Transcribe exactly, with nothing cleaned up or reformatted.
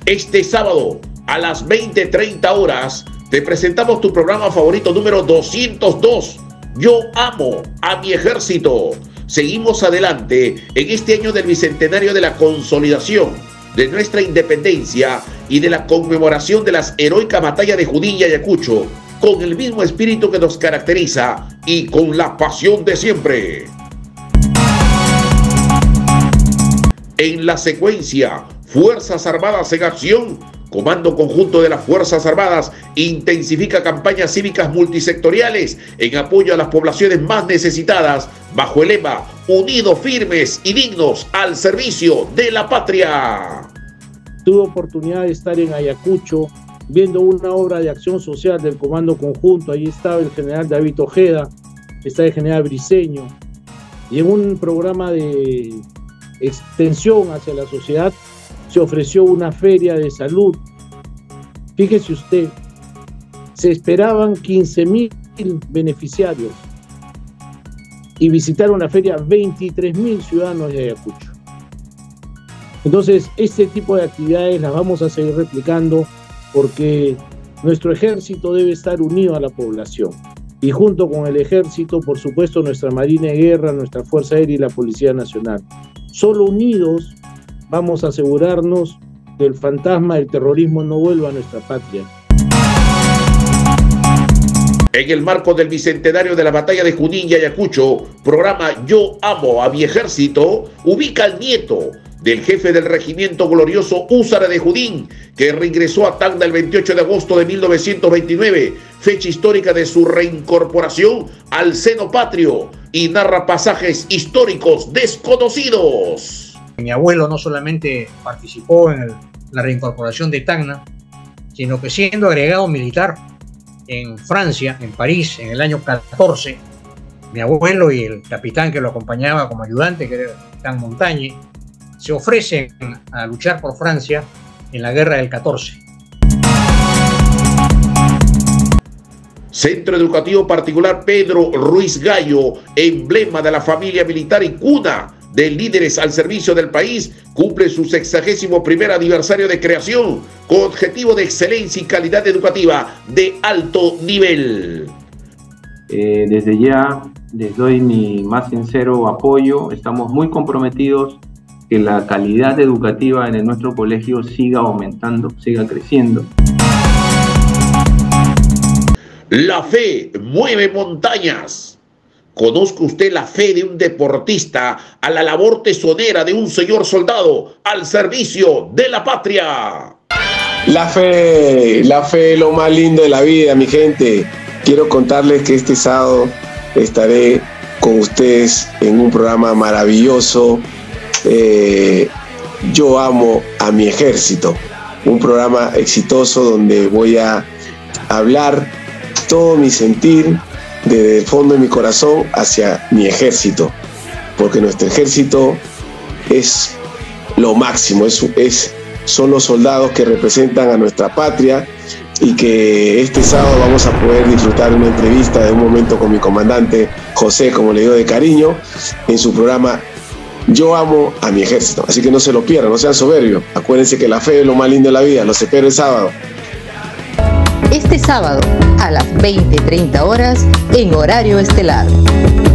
Este sábado a las veinte treinta horas te presentamos tu programa favorito número doscientos dos, Yo amo a mi ejército. Seguimos adelante en este año del bicentenario de la consolidación de nuestra independencia y de la conmemoración de las heroicas batallas de Junín y Ayacucho, con el mismo espíritu que nos caracteriza y con la pasión de siempre. En la secuencia, Fuerzas Armadas en acción. Comando Conjunto de las Fuerzas Armadas intensifica campañas cívicas multisectoriales en apoyo a las poblaciones más necesitadas bajo el lema Unidos, firmes y dignos al servicio de la patria. Tuve oportunidad de estar en Ayacucho viendo una obra de acción social del Comando Conjunto. Allí estaba el general David Ojeda, está el general Briceño, y en un programa de extensión hacia la sociedad se ofreció una feria de salud. Fíjese usted, se esperaban quince mil beneficiarios y visitaron la feria veintitrés mil ciudadanos de Ayacucho. Entonces, este tipo de actividades las vamos a seguir replicando porque nuestro ejército debe estar unido a la población. Y junto con el ejército, por supuesto, nuestra Marina de Guerra, nuestra Fuerza Aérea y la Policía Nacional. Solo unidos vamos a asegurarnos que el fantasma del terrorismo no vuelva a nuestra patria. En el marco del bicentenario de la batalla de Junín y Ayacucho, programa Yo amo a mi ejército ubica al nieto del jefe del regimiento glorioso Húsara de Junín, que reingresó a Tacna el veintiocho de agosto de mil novecientos veintinueve, fecha histórica de su reincorporación al seno patrio, y narra pasajes históricos desconocidos. Mi abuelo no solamente participó en el, la reincorporación de Tacna, sino que siendo agregado militar en Francia, en París, en el año catorce, mi abuelo y el capitán que lo acompañaba como ayudante, que era el capitán Montañe, se ofrecen a luchar por Francia en la guerra del catorce. Centro Educativo Particular Pedro Ruiz Gallo, emblema de la familia militar y cuna de líderes al servicio del país, cumple su sexagésimo primer aniversario de creación con objetivo de excelencia y calidad educativa de alto nivel. Eh, desde ya les doy mi más sincero apoyo. Estamos muy comprometidos que la calidad educativa en nuestro colegio siga aumentando, siga creciendo. La fe mueve montañas. ¿Conozca usted la fe de un deportista a la labor tesonera de un señor soldado al servicio de la patria? La fe, la fe es lo más lindo de la vida, mi gente. Quiero contarles que este sábado estaré con ustedes en un programa maravilloso. Eh, Yo amo a mi ejército. Un programa exitoso donde voy a hablar todo mi sentir desde el fondo de mi corazón hacia mi ejército, porque nuestro ejército es lo máximo, es, es, son los soldados que representan a nuestra patria, y que este sábado vamos a poder disfrutar una entrevista de un momento con mi comandante José, como le digo de cariño, en su programa Yo amo a mi ejército. Así que no se lo pierdan, no sean soberbios, acuérdense que la fe es lo más lindo de la vida. Los espero el sábado. Este sábado a las veinte treinta horas en horario estelar.